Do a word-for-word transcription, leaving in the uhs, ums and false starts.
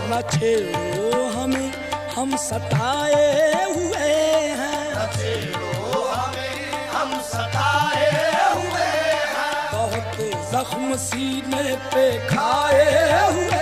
न छेड़ो हमें हम सताए हुए हैं, न छेड़ो हमें हम सताए हुए हैं, बहुत जख्म सीने पे खाए हुए